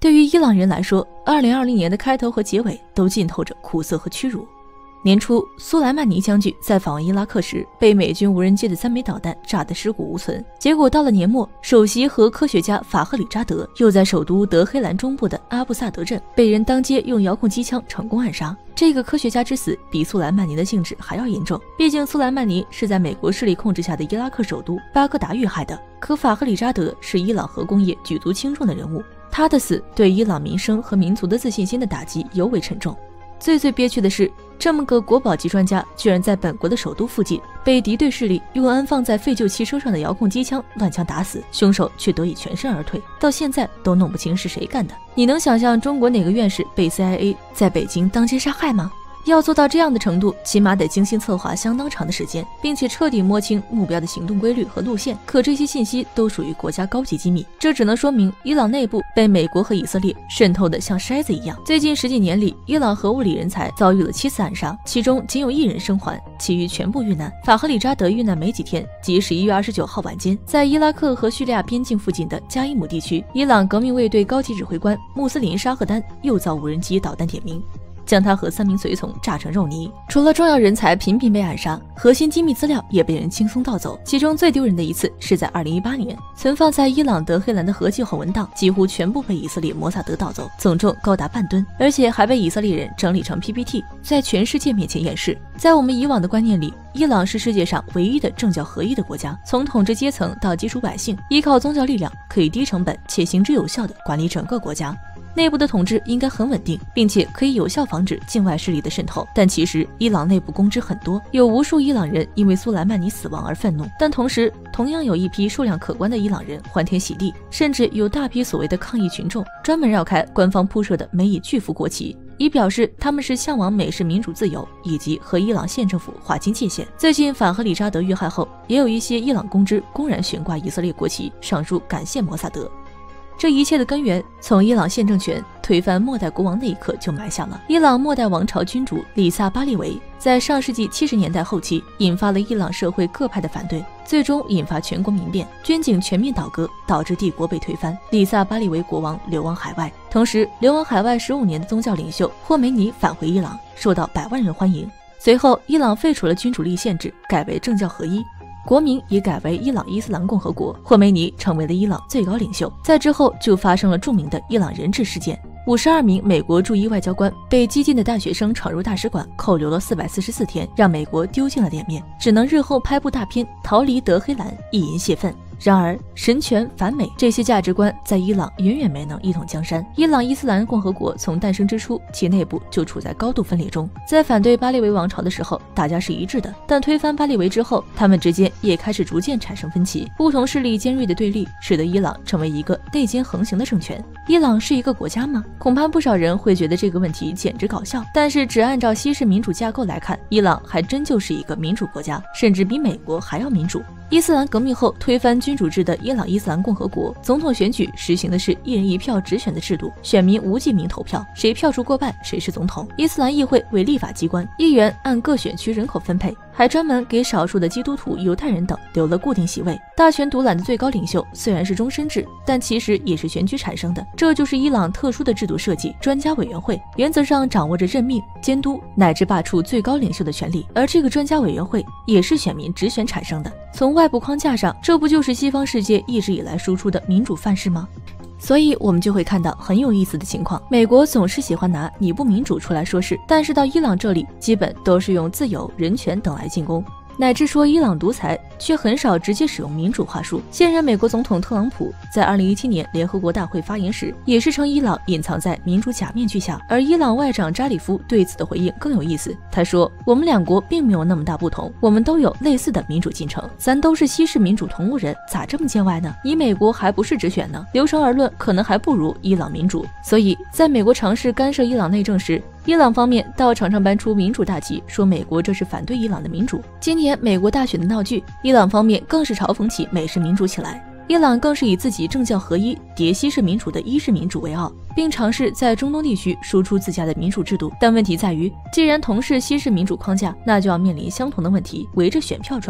对于伊朗人来说，2020年的开头和结尾都浸透着苦涩和屈辱。年初，苏莱曼尼将军在访问伊拉克时，被美军无人机的3枚导弹炸得尸骨无存。结果到了年末，首席和科学家法赫里扎德又在首都德黑兰中部的阿布萨德镇被人当街用遥控机枪成功暗杀。这个科学家之死比苏莱曼尼的性质还要严重，毕竟苏莱曼尼是在美国势力控制下的伊拉克首都巴格达遇害的，可法赫里扎德是伊朗核工业举足轻重的人物，他的死对伊朗民生和民族的自信心的打击尤为沉重。最憋屈的是，这么个国宝级专家居然在本国的首都附近被敌对势力用安放在废旧汽车上的遥控机枪乱枪打死，凶手却得以全身而退，到现在都弄不清是谁干的。你能想象中国哪个院士被 CIA 在北京当街杀害吗？要做到这样的程度，起码得精心策划相当长的时间，并且彻底摸清目标的行动规律和路线。可这些信息都属于国家高级机密，这只能说明伊朗内部被美国和以色列渗透的像筛子一样。最近10几年里，伊朗核物理人才遭遇了7次暗杀，其中仅有1人生还，其余全部遇难。法赫里扎德遇难没几天，即11月29号晚间，在伊拉克和叙利亚边境附近的加伊姆地区，伊朗革命卫队高级指挥官穆斯林沙赫丹又遭无人机导弹点名，将他和3名随从炸成肉泥。除了重要人才频频被暗杀，核心机密资料也被人轻松盗走。其中最丢人的一次是在2018年，存放在伊朗德黑兰的核计划文档几乎全部被以色列摩萨德盗走，总重高达半吨，而且还被以色列人整理成 PPT， 在全世界面前演示。在我们以往的观念里，伊朗是世界上唯一的政教合一的国家，从统治阶层到基础百姓，依靠宗教力量可以低成本且行之有效地管理整个国家。内部的统治应该很稳定，并且可以有效防止境外势力的渗透。但其实伊朗内部公知很多，有无数伊朗人因为苏莱曼尼死亡而愤怒，但同时同样有一批数量可观的伊朗人欢天喜地，甚至有大批所谓的抗议群众专门绕开官方铺设的美以巨幅国旗，以表示他们是向往美式民主自由以及和伊朗县政府划清界限。最近法赫里扎德遇害后，也有一些伊朗公知公然悬挂以色列国旗，上书感谢摩萨德。这一切的根源从伊朗宪政权推翻末代国王那一刻就埋下了。伊朗末代王朝君主里萨巴利维在上世纪70年代后期引发了伊朗社会各派的反对，最终引发全国民变，军警全面倒戈，导致帝国被推翻，里萨巴利维国王流亡海外。同时，流亡海外15年的宗教领袖霍梅尼返回伊朗，受到100万人欢迎。随后，伊朗废除了君主立宪制，改为政教合一，国名也改为伊朗伊斯兰共和国，霍梅尼成为了伊朗最高领袖。在之后就发生了著名的伊朗人质事件，52名美国驻伊外交官被激进的大学生闯入大使馆，扣留了444天，让美国丢尽了脸面，只能日后拍部大片逃离德黑兰，意淫泄愤。然而，神权反美这些价值观在伊朗远远没能一统江山。伊朗伊斯兰共和国从诞生之初，其内部就处在高度分裂中。在反对巴列维王朝的时候，大家是一致的，但推翻巴列维之后，他们之间也开始逐渐产生分歧。不同势力尖锐的对立，使得伊朗成为一个内奸横行的政权。伊朗是一个国家吗？恐怕不少人会觉得这个问题简直搞笑。但是，只按照西式民主架构来看，伊朗还真就是一个民主国家，甚至比美国还要民主。伊斯兰革命后推翻君主制的伊朗伊斯兰共和国，总统选举实行的是1人1票直选的制度，选民无记名投票，谁票数过半谁是总统。伊斯兰议会为立法机关，议员按各选区人口分配，还专门给少数的基督徒、犹太人等留了固定席位。大权独揽的最高领袖虽然是终身制，但其实也是选举产生的。这就是伊朗特殊的制度设计，专家委员会原则上掌握着任命、监督乃至罢黜最高领袖的权利，而这个专家委员会也是选民直选产生的。从外部框架上，这不就是西方世界一直以来输出的民主范式吗？所以我们就会看到很有意思的情况，美国总是喜欢拿你不民主出来说事，但是到伊朗这里基本都是用自由、人权等来进攻，乃至说伊朗独裁，却很少直接使用民主话术。现任美国总统特朗普在2017年联合国大会发言时，也是称伊朗隐藏在民主假面具下。而伊朗外长扎里夫对此的回应更有意思，他说：“我们两国并没有那么大不同，我们都有类似的民主进程，咱都是西式民主同路人，咋这么见外呢？你美国还不是直选呢，流程而论，可能还不如伊朗民主。”所以，在美国尝试干涉伊朗内政时，伊朗方面倒常常搬出民主大旗，说美国这是反对伊朗的民主。今年美国大选的闹剧，伊朗方面更是嘲讽起美式民主起来。伊朗更是以自己政教合一、迭西式民主的伊式民主为傲，并尝试在中东地区输出自家的民主制度。但问题在于，既然同是西式民主框架，那就要面临相同的问题，围着选票转。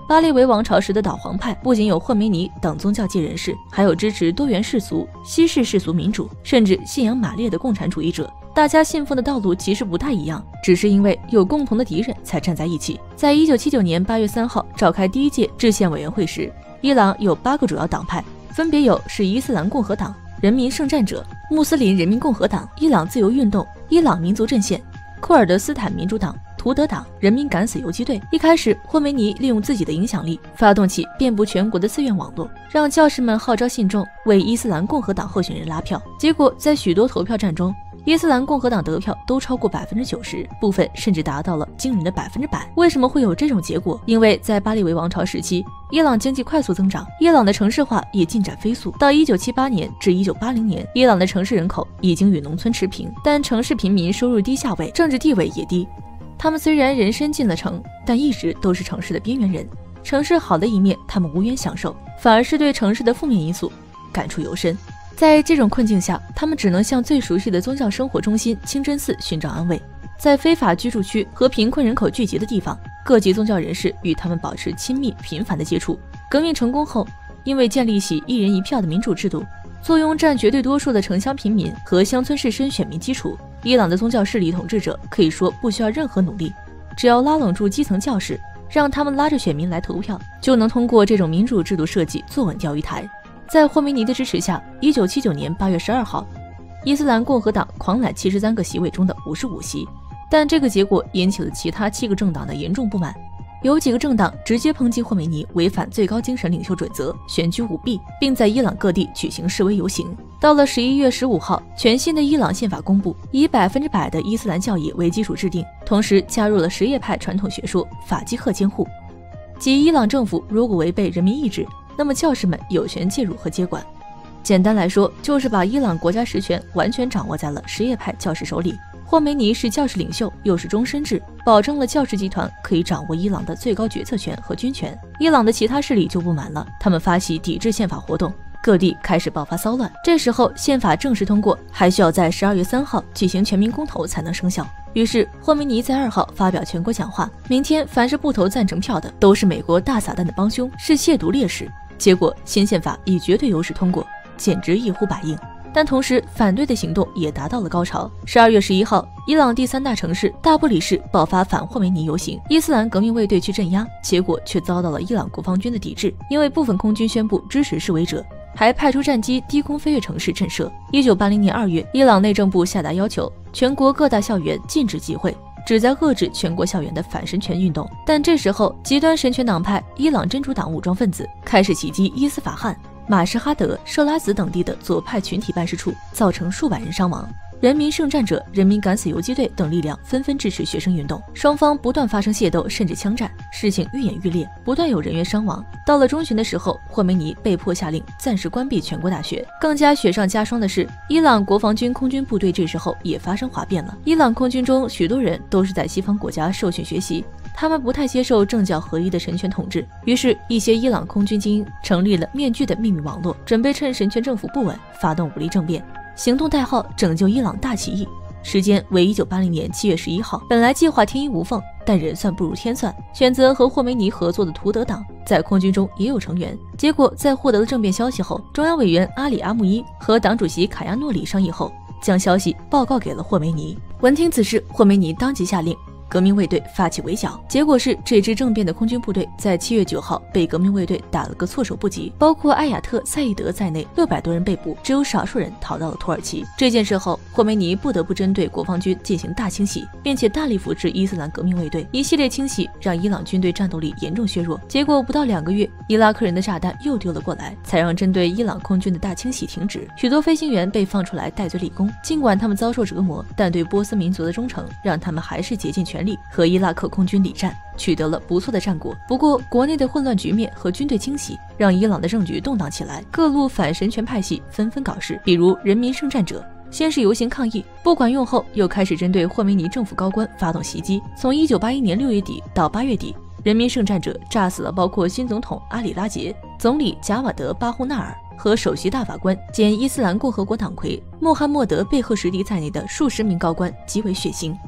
巴列维王朝时的导皇派不仅有霍梅尼等宗教界人士，还有支持多元世俗、西式世俗民主，甚至信仰马列的共产主义者。大家信奉的道路其实不太一样，只是因为有共同的敌人才站在一起。在1979年8月3号召开第1届制宪委员会时，伊朗有8个主要党派，分别是伊斯兰共和党、人民圣战者、穆斯林人民共和党、伊朗自由运动、伊朗民族阵线、库尔德斯坦民主党、图德党、人民敢死游击队。一开始，霍梅尼利用自己的影响力，发动起遍布全国的自愿网络，让教士们号召信众为伊斯兰共和党候选人拉票。结果，在许多投票站中，伊斯兰共和党得票都超过90%，部分甚至达到了惊人的100%。为什么会有这种结果？因为在巴列维王朝时期，伊朗经济快速增长，伊朗的城市化也进展飞速。到1978年至1980年，伊朗的城市人口已经与农村持平，但城市平民收入低下位，政治地位也低。他们虽然人身进了城，但一直都是城市的边缘人。城市好的一面，他们无缘享受，反而是对城市的负面因素感触尤深。在这种困境下，他们只能向最熟悉的宗教生活中心清真寺寻找安慰。在非法居住区和贫困人口聚集的地方，各级宗教人士与他们保持亲密频繁的接触。革命成功后，因为建立起一人一票的民主制度，坐拥占绝对多数的城乡平民和乡村士绅选民基础，伊朗的宗教势力统治者可以说不需要任何努力，只要拉拢住基层教士，让他们拉着选民来投票，就能通过这种民主制度设计坐稳钓鱼台。在霍梅尼的支持下，1979年8月12号，伊斯兰共和党狂揽73个席位中的55席，但这个结果引起了其他7个政党的严重不满。有几个政党直接抨击霍梅尼违反最高精神领袖准则，选举舞弊，并在伊朗各地举行示威游行。到了11月15号，全新的伊朗宪法公布，以100%的伊斯兰教义为基础制定，同时加入了什叶派传统学说法纪赫监护，即伊朗政府如果违背人民意志，那么教士们有权介入和接管。简单来说，就是把伊朗国家实权完全掌握在了什叶派教士手里。霍梅尼是教士领袖，又是终身制，保证了教士集团可以掌握伊朗的最高决策权和军权。伊朗的其他势力就不满了，他们发起抵制宪法活动，各地开始爆发骚乱。这时候，宪法正式通过还需要在12月3号举行全民公投才能生效。于是，霍梅尼在2号发表全国讲话，明天凡是不投赞成票的，都是美国大撒旦的帮凶，是亵渎烈士。结果，新宪法以绝对优势通过，简直一呼百应。但同时，反对的行动也达到了高潮。12月11号，伊朗第3大城市大不里士爆发反霍梅尼游行，伊斯兰革命卫队去镇压，结果却遭到了伊朗国防军的抵制，因为部分空军宣布支持示威者，还派出战机低空飞越城市震慑。1980年2月，伊朗内政部下达要求，全国各大校园禁止集会，旨在遏制全国校园的反神权运动。但这时候，极端神权党派伊朗真主党武装分子开始袭击伊斯法罕、马什哈德、设拉子等地的左派群体办事处，造成数百人伤亡。人民圣战者、人民敢死游击队等力量纷纷支持学生运动，双方不断发生械斗甚至枪战，事情愈演愈烈，不断有人员伤亡。到了中旬的时候，霍梅尼被迫下令暂时关闭全国大学。更加雪上加霜的是，伊朗国防军空军部队这时候也发生哗变了。伊朗空军中许多人都是在西方国家受训学习，他们不太接受政教合一的神权统治，于是，一些伊朗空军精英成立了面具的秘密网络，准备趁神权政府不稳发动武力政变。行动代号拯救伊朗大起义，时间为1980年7月11号。本来计划天衣无缝，但人算不如天算，选择和霍梅尼合作的图德党在空军中也有成员。结果在获得了政变消息后，中央委员阿里阿穆伊和党主席卡亚诺里商议后，将消息报告给了霍梅尼。闻听此事，霍梅尼当即下令革命卫队发起围剿，结果是这支政变的空军部队在7月9号被革命卫队打了个措手不及，包括艾亚特赛义德在内600多人被捕，只有少数人逃到了土耳其。这件事后，霍梅尼不得不针对国防军进行大清洗，并且大力扶持伊斯兰革命卫队。一系列清洗让伊朗军队战斗力严重削弱，结果不到2个月，伊拉克人的炸弹又丢了过来，才让针对伊朗空军的大清洗停止。许多飞行员被放出来戴罪立功，尽管他们遭受折磨，但对波斯民族的忠诚让他们还是竭尽全力和伊拉克空军礼战，取得了不错的战果。不过，国内的混乱局面和军队清洗让伊朗的政局动荡起来，各路反神权派系纷纷搞事，比如人民圣战者。先是游行抗议，不管用后，又开始针对霍梅尼政府高官发动袭击。从1981年6月底到8月底，人民圣战者炸死了包括新总统阿里拉杰、总理贾瓦德·巴胡纳尔和首席大法官兼伊斯兰共和国党魁穆罕默德·贝赫什迪在内的数十名高官，极为血腥。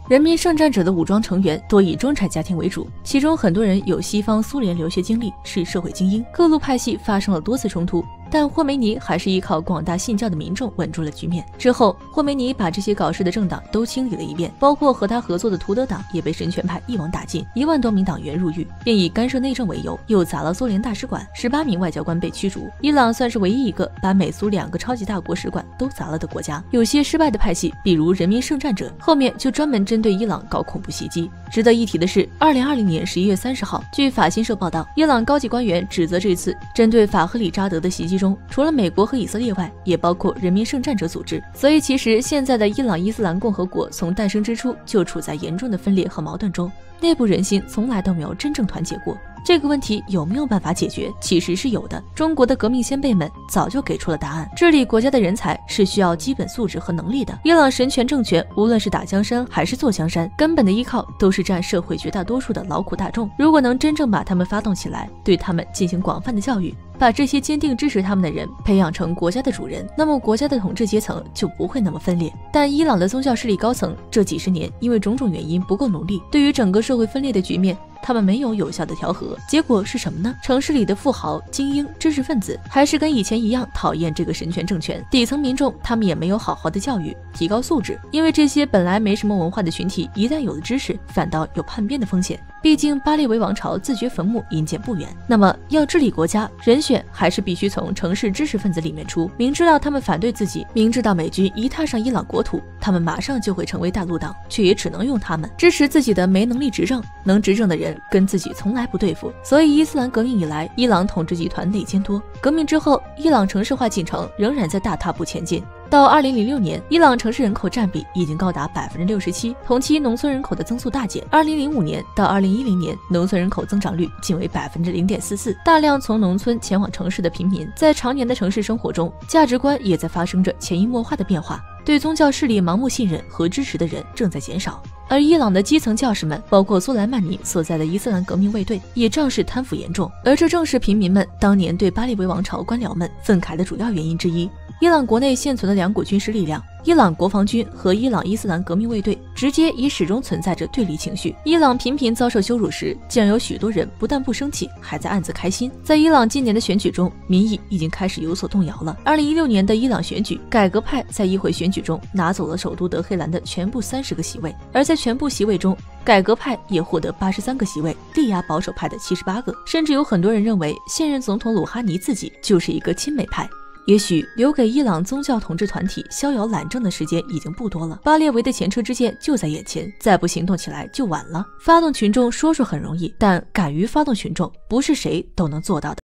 人民圣战者的武装成员多以中产家庭为主，其中很多人有西方苏联留学经历，是社会精英。各路派系发生了多次冲突，但霍梅尼还是依靠广大信教的民众稳住了局面。之后，霍梅尼把这些搞事的政党都清理了一遍，包括和他合作的图德党也被神权派一网打尽，1万多名党员入狱，并以干涉内政为由，又砸了苏联大使馆，18名外交官被驱逐。伊朗算是唯一一个把美苏2个超级大国使馆都砸了的国家。有些失败的派系，比如人民圣战者，后面就专门针对伊朗搞恐怖袭击。值得一提的是，2020年11月30号，据法新社报道，伊朗高级官员指责这次针对法赫里扎德的袭击中，除了美国和以色列外，也包括人民圣战者组织。所以其实现在的伊朗伊斯兰共和国从诞生之初就处在严重的分裂和矛盾中，内部人心从来都没有真正团结过。这个问题有没有办法解决？其实是有的。中国的革命先辈们早就给出了答案。治理国家的人才是需要基本素质和能力的。伊朗神权政权无论是打江山还是坐江山，根本的依靠都是占社会绝大多数的劳苦大众。如果能真正把他们发动起来，对他们进行广泛的教育，把这些坚定支持他们的人培养成国家的主人，那么国家的统治阶层就不会那么分裂。但伊朗的宗教势力高层这几十年因为种种原因不够努力，对于整个社会分裂的局面，他们没有有效的调和，结果是什么呢？城市里的富豪、精英、知识分子还是跟以前一样讨厌这个神权政权，底层民众他们也没有好好的教育，提高素质，因为这些本来没什么文化的群体，一旦有了知识，反倒有叛变的风险。毕竟巴列维王朝自掘坟墓，阴间不远。那么要治理国家，人选还是必须从城市知识分子里面出。明知道他们反对自己，明知道美军一踏上伊朗国土，他们马上就会成为大陆党，却也只能用他们支持自己的没能力执政，能执政的人跟自己从来不对付。所以伊斯兰革命以来，伊朗统治集团内奸多。革命之后，伊朗城市化进程仍然在大踏步前进。到2006年，伊朗城市人口占比已经高达67%，同期农村人口的增速大减。2005年到2010年，农村人口增长率仅为0.44%。大量从农村前往城市的平民，在常年的城市生活中，价值观也在发生着潜移默化的变化，对宗教势力盲目信任和支持的人正在减少。而伊朗的基层教士们，包括苏莱曼尼所在的伊斯兰革命卫队，也仗势贪腐严重，而这正是平民们当年对巴列维王朝官僚们愤慨的主要原因之一。伊朗国内现存的2股军事力量，伊朗国防军和伊朗伊斯兰革命卫队，直接也始终存在着对立情绪。伊朗频频遭受羞辱时，竟然有许多人不但不生气，还在暗自开心。在伊朗今年的选举中，民意已经开始有所动摇了。2016年的伊朗选举，改革派在议会选举中拿走了首都德黑兰的全部30个席位，而在全部席位中，改革派也获得83个席位，力压保守派的78个。甚至有很多人认为，现任总统鲁哈尼自己就是一个亲美派。也许留给伊朗宗教统治团体逍遥懒政的时间已经不多了，巴列维的前车之鉴就在眼前，再不行动起来就晚了。发动群众说很容易，但敢于发动群众，不是谁都能做到的。